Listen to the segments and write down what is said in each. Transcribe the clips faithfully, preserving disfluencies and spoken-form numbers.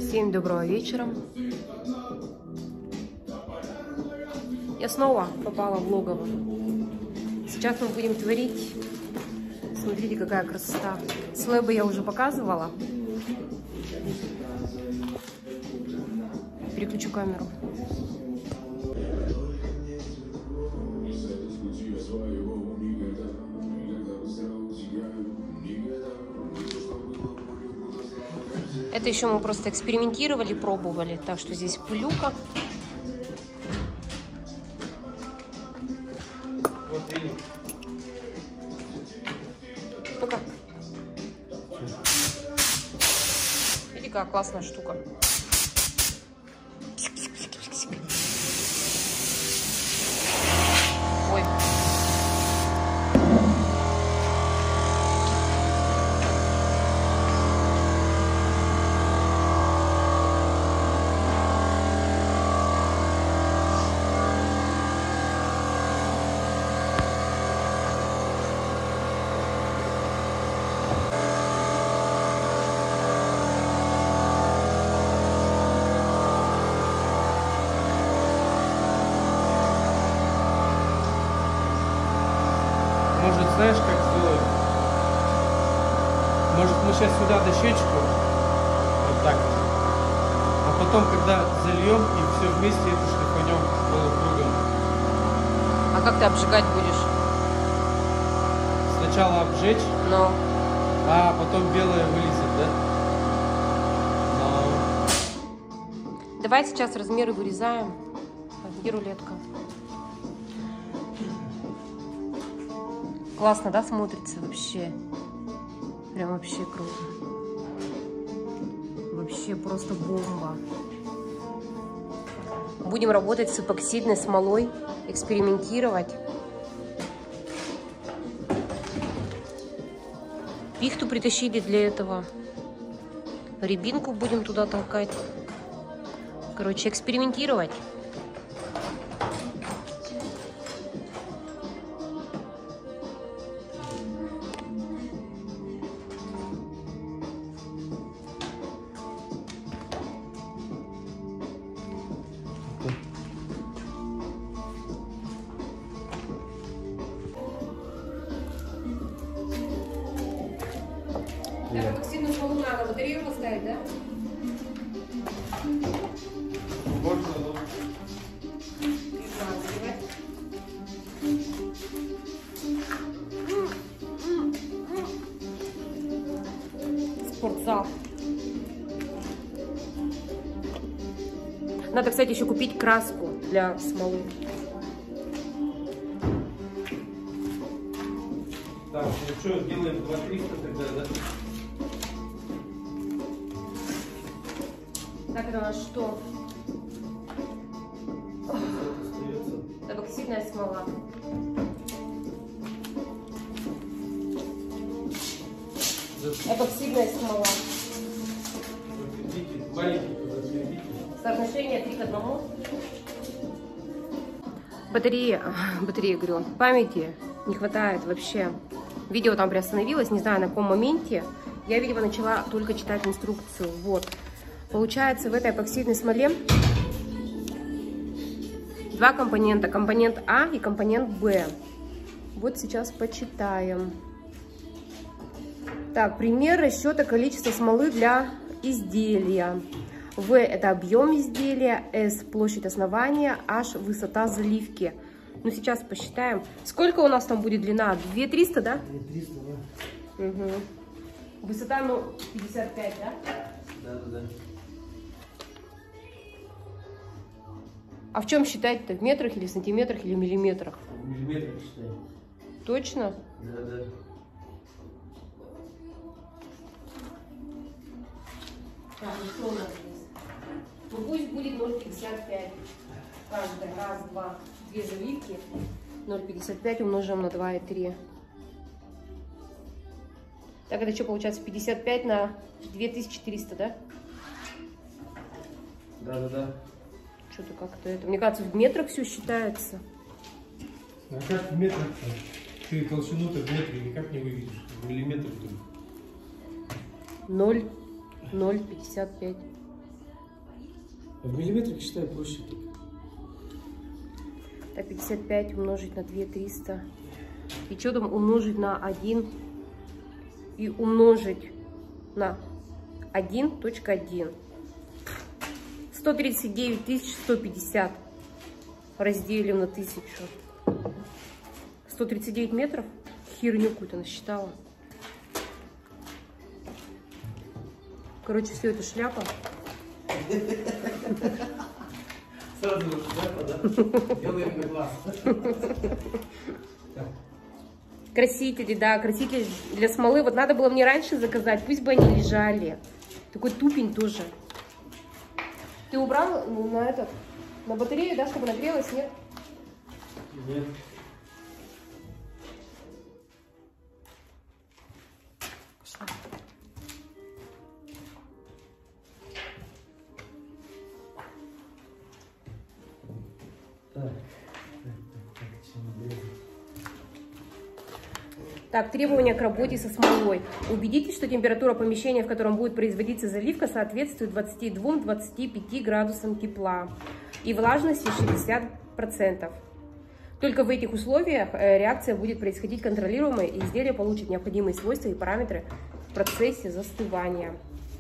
Всем доброго вечера. Я снова попала в логово. Сейчас мы будем творить. Смотрите, какая красота. Слэбы я уже показывала. Переключу камеру. Это еще мы просто экспериментировали, пробовали. Так что здесь пылюка. Ну-ка. Видите, какая классная штука. Ой. Может, знаешь, как сделать? Может, мы сейчас сюда дощечку, вот так, а потом, когда зальем, и все вместе это шлифанем полукругом. А как ты обжигать будешь? Сначала обжечь, Но. а потом белое вылезет, да? Но... Давай сейчас размеры вырезаем. Где рулетка? Классно, да, смотрится вообще? Прям вообще круто. Вообще просто бомба. Будем работать с эпоксидной смолой, экспериментировать. Пихту притащили для этого. Рябинку будем туда толкать. Короче, экспериментировать. Так, эпоксидную смолу надо батарею поставить, да? Спортзал. Надо, кстати, еще купить краску для смолы. Так, ну что, делаем два триста тогда, да? Так, это у нас что? Эпоксидная смола. Эпоксидная смола. Соотношение три к одному. Батареи, батареи, говорю, памяти не хватает вообще. Видео там приостановилось, не знаю на каком моменте. Я, видимо, начала только читать инструкцию. Вот. Получается, в этой эпоксидной смоле два компонента. Компонент А и компонент Б. Вот сейчас почитаем. Так, пример расчета количества смолы для изделия. В – это объем изделия, С – площадь основания, H – высота заливки. Ну, сейчас посчитаем. Сколько у нас там будет длина? две триста, да? две триста, да. Угу. Высота, ну, пятьдесят пять, да? Да, да, да. А в чем считать-то? В метрах или сантиметрах или миллиметрах? В миллиметрах считаем. Точно? Да, да. Так, ну что у нас здесь? Ну пусть будет ноль пятьдесят пять. Каждый раз, два, две заливки. ноль пятьдесят пять умножим на два и три. Так, это что получается? пятьдесят пять на две тысячи триста, да? Да, да, да. Что-то как-то это. Мне кажется, в метрах все считается. А как в метрах? Ты толщину-то в метре никак не выведешь. В миллиметрах только. ноль, ноль пятьдесят пять. В миллиметрах считаю проще. Так, пятьдесят пять умножить на две триста. И что там умножить на один? И умножить на один точка один. сто тридцать девять тысяч сто пятьдесят разделим на тысячу. сто тридцать девять метров? Херню какую-то насчитала. Короче, все это шляпа. Сразу шляпа, да? Делаем на глаз. Красители, да, красители для смолы. Вот надо было мне раньше заказать, пусть бы они лежали. Такой тупень тоже. Ты убрал на этот, на батарею, да, чтобы нагрелась, нет? Нет. Пошла. Так. Так, требования к работе со смолой. Убедитесь, что температура помещения, в котором будет производиться заливка, соответствует двадцати двум — двадцати пяти градусам тепла и влажности шестьдесят процентов. Только в этих условиях реакция будет происходить контролируемой, и изделие получит необходимые свойства и параметры в процессе застывания.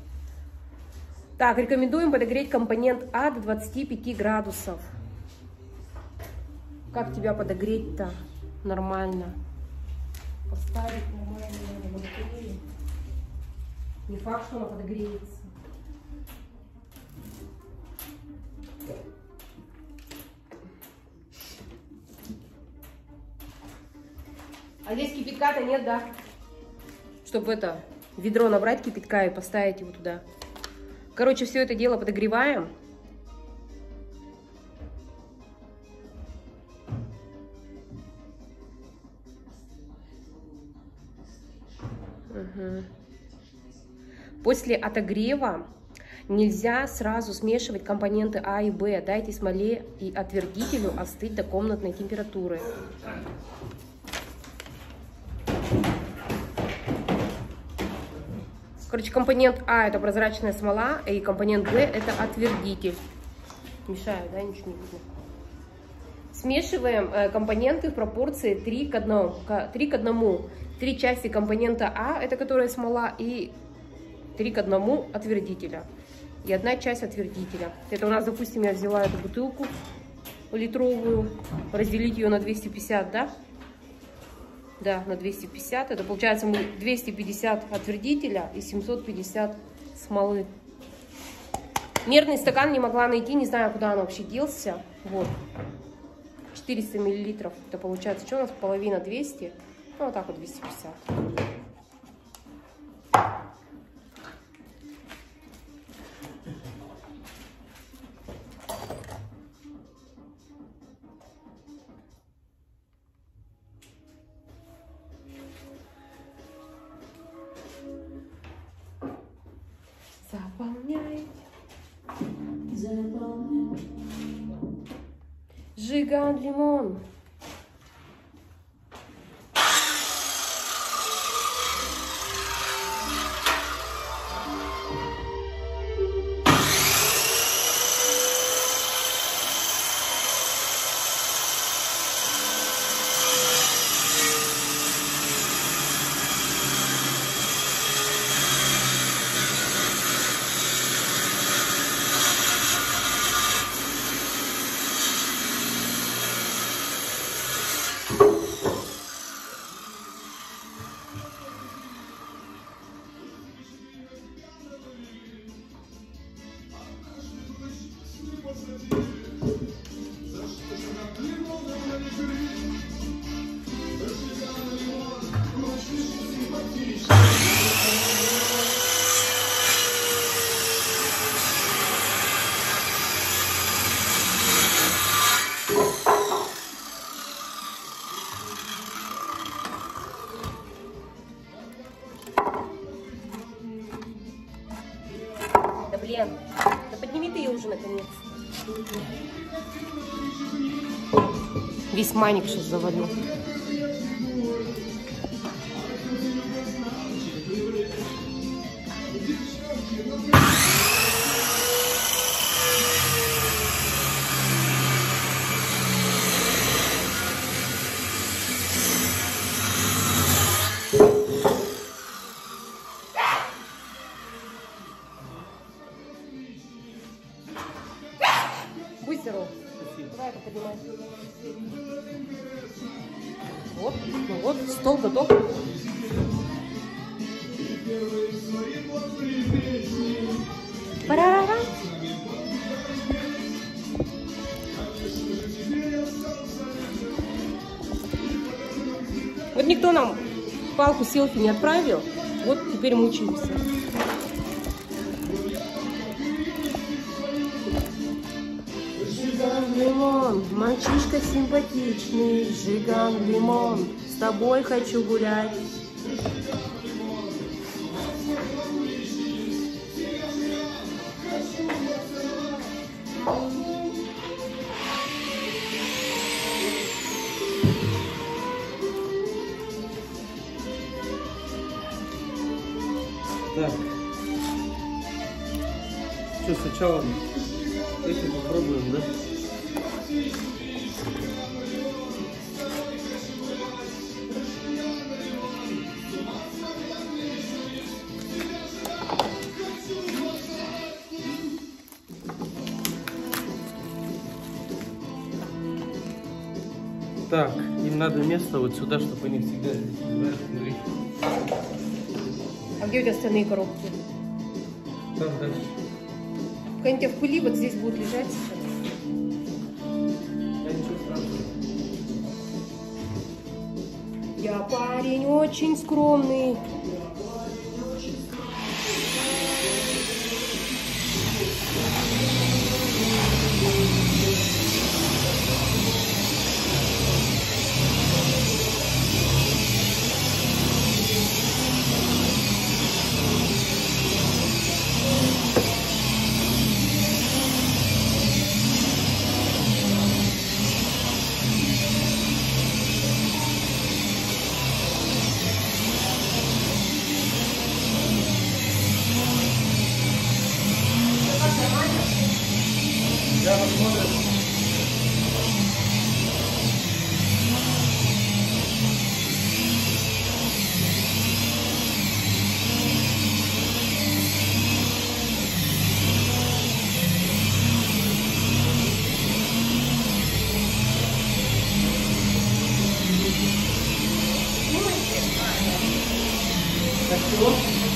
Так, рекомендуем подогреть компонент А до двадцати пяти градусов. Как тебя подогреть-то нормально? Поставить нормально на батарею. Не факт, что она подогреется. А здесь кипятка-то нет, да? Чтобы это ведро набрать кипятка и поставить его туда. Короче, все это дело подогреваем. Угу. После отогрева нельзя сразу смешивать компоненты А и Б. Дайте смоле и отвердителю остыть до комнатной температуры. Короче, компонент А это прозрачная смола, и компонент Б это отвердитель. Мешаю, да, ничего не видно. Смешиваем э, компоненты в пропорции три к одному. три к одному. Три части компонента А, это которая смола, и три к одному отвердителя. И одна часть отвердителя. Это у нас, допустим, я взяла эту бутылку литровую, разделить ее на двести пятьдесят, да? Да, на двести пятьдесят. Это получается мы двести пятьдесят отвердителя и семьсот пятьдесят смолы. Мерный стакан не могла найти, не знаю, куда он вообще делся. Вот. четыреста миллилитров. Это получается, что у нас половина двести. Ну, вот так вот двести пятьдесят. Заполняй. Заполняй. Жиган лимон. Да блин, да подними ты ее уже наконец. Весь маник сейчас завалю. мастеров. Спасибо. Давай это поднимай. Вот, ну вот, стол готов. Парарара. Вот никто нам палку селфи не отправил, вот теперь мучаемся. Жиган Лимон, мальчишка симпатичный, Жиган Лимон, с тобой хочу гулять. Так. Что, сначала эти попробуем, да? Так, им надо место вот сюда, чтобы они всегда здесь были. А где у тебя остальные коробки? Там дальше. Пока они у тебя в пыли, вот здесь будут лежать сейчас. Я ничего страшного. Я парень очень скромный. Я посмотрю. Так чего?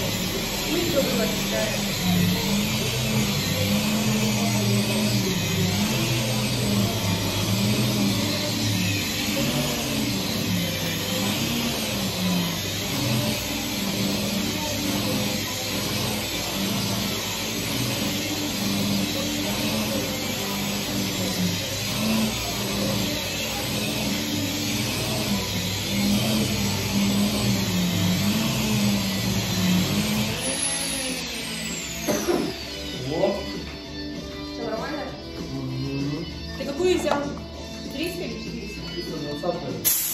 Вот. Все нормально? Угу. Ты какую взял? триста или четыреста? двадцатая.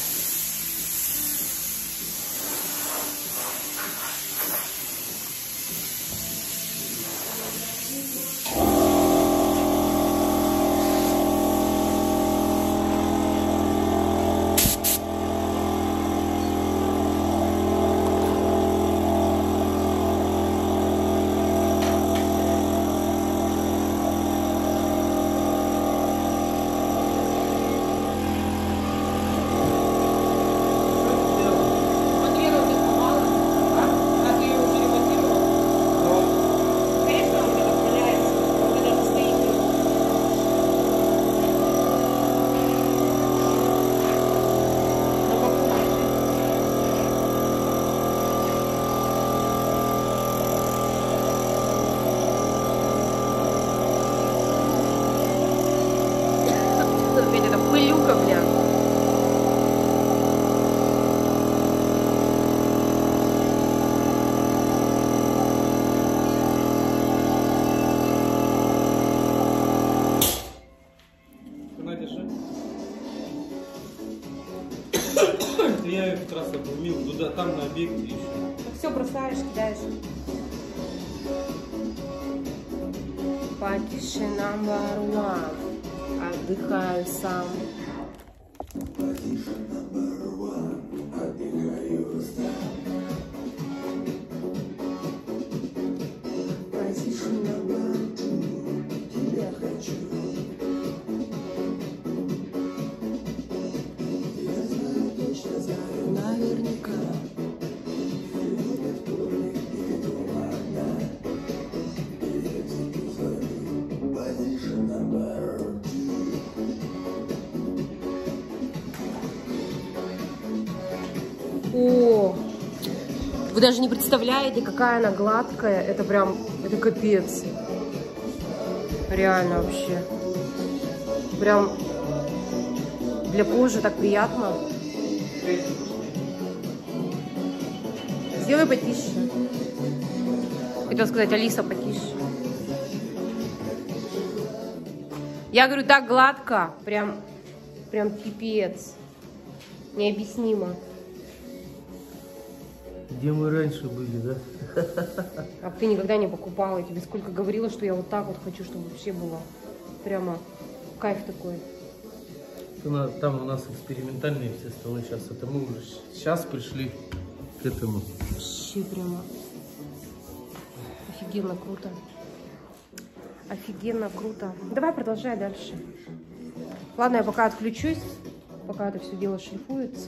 Это пылюка, бля. На, держи. Я их раз обломил туда, там на объекте еще. Все бросаешь, кидаешь. По тишинам ворвав, отдыхаю сам. По тишинам тебя хочу. О, вы даже не представляете, какая она гладкая. Это прям, это капец. Реально вообще. Прям для кожи так приятно. Сделай потише. Хотела сказать, Алиса, потише. Я говорю, так гладко. Прям, прям пипец. Необъяснимо. Где мы раньше были, да? А ты никогда не покупала. Я тебе сколько говорила, что я вот так вот хочу, чтобы вообще было прямо кайф такой. Там у нас экспериментальные все столы сейчас. Это мы уже сейчас пришли к этому. Вообще прямо офигенно круто. Офигенно круто. Давай продолжай дальше. Ладно, я пока отключусь, пока это все дело шлифуется.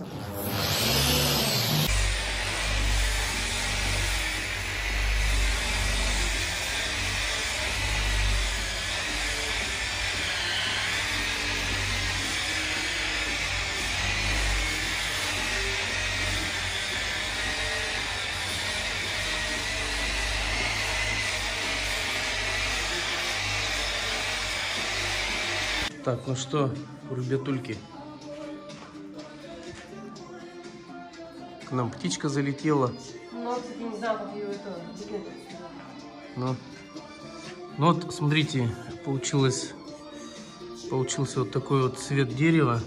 Так, ну что, ребятульки, к нам птичка залетела. Ну, кстати, не знаю, как ее это выкинуть. Ну, ну вот, смотрите, получилось, получился вот такой вот цвет дерева.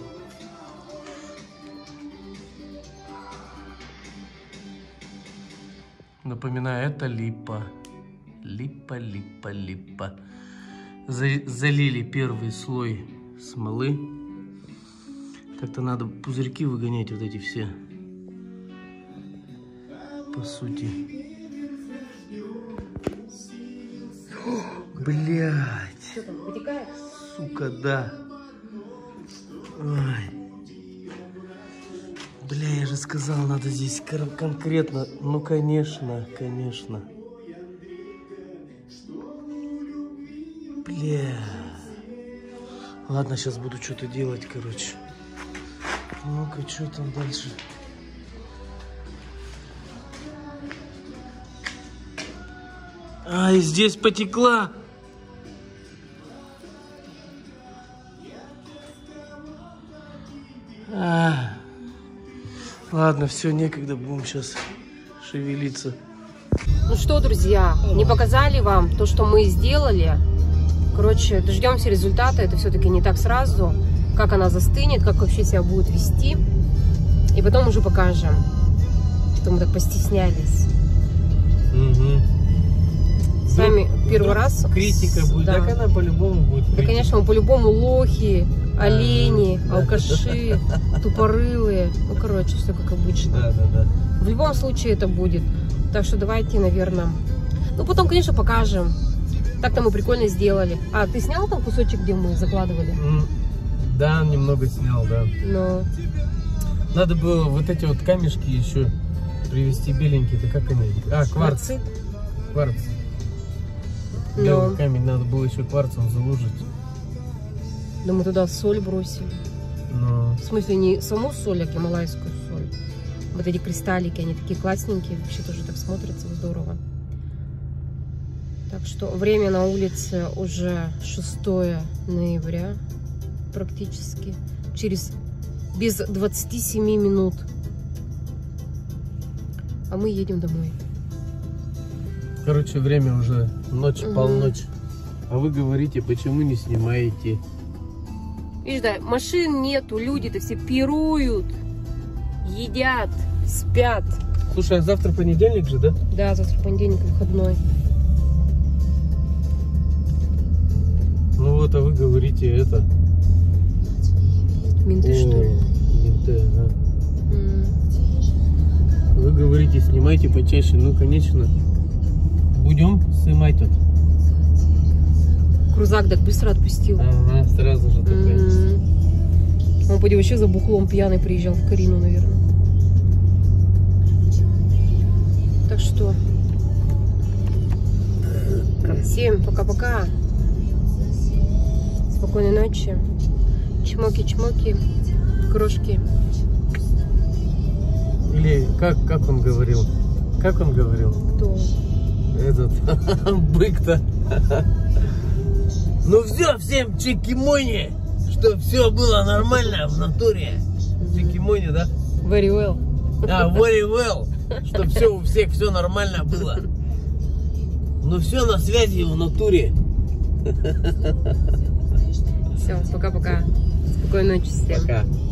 Напоминаю, это липа. Липа, липа, липа. Залили первый слой смолы. Так-то надо пузырьки выгонять, вот эти все. По сути. Блять. Что там, вытекает? Сука, да. Ой. Бля, я же сказал, надо здесь конкретно. Ну, конечно, конечно. Бля. Ладно, сейчас буду что-то делать, короче. Ну-ка, что там дальше? А, и здесь потекла. А. Ладно, все, некогда, будем сейчас шевелиться. Ну что, друзья, не показали вам то, что мы сделали. Короче, дождемся результата. Это все-таки не так сразу. Как она застынет, как вообще себя будет вести. И потом уже покажем, что мы так постеснялись. Угу. Сами ну, первый раз. Критика будет. Да. Так она по-любому будет. Да, конечно, мы по-любому лохи, олени, алкаши, тупорылые. Ну, короче, все как обычно. Да, да, да. В любом случае это будет. Так что давайте, наверное. Ну, потом, конечно, покажем. Так-то мы прикольно сделали. А, ты снял там кусочек, где мы закладывали? Mm, да, немного снял, да. Но... Надо было вот эти вот камешки еще привезти беленькие. Это как они? А, кварц. Кварц. Кварц. Белый Но... камень надо было еще кварцем залужить. Да мы туда соль бросили. Но... В смысле, не саму соль, а гималайскую соль. Вот эти кристаллики, они такие классненькие. Вообще тоже так смотрятся здорово. Так что время на улице уже шестое ноября практически. Через без двадцати семи минут. А мы едем домой. Короче, время уже ночь, угу. Полночь. А вы говорите, почему не снимаете? Видишь, да, машин нету, люди-то все пируют, едят, спят. Слушай, а завтра понедельник же, да? Да, завтра понедельник, выходной. Ну вот, а вы говорите это. Менты, О, что ли? Менты, да. Mm. Вы говорите, снимайте почаще. Ну, конечно. Будем снимать тут. Крузак так быстро отпустил. Ага, сразу же такой. Mm. Он, поди, вообще за бухлом пьяный приезжал в Карину, наверное. Так что. Всем пока-пока. Спокойной ночи. Чмоки-чмоки. Крошки. Или как, как он говорил? Как он говорил? Кто? Этот бык-то. Ну все, всем чики-мони, что все было нормально в натуре. Чики-мони, да? Very well. А, very well. Что все у всех все нормально было. Ну все на связи в натуре. Все, пока-пока. Спокойной ночи всем. Пока.